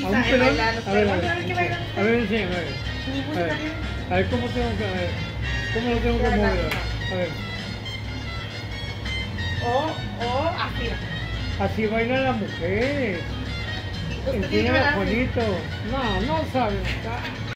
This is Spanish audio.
a un pelón. bailar, A ver, a a ver, enséñame, a ver. A ver, ¿cómo tengo que, a ver, cómo lo tengo que mover? A ver. O así. Así bailan las mujeres. Usted tiene que Enseña bailar así. bonito. No, no saben.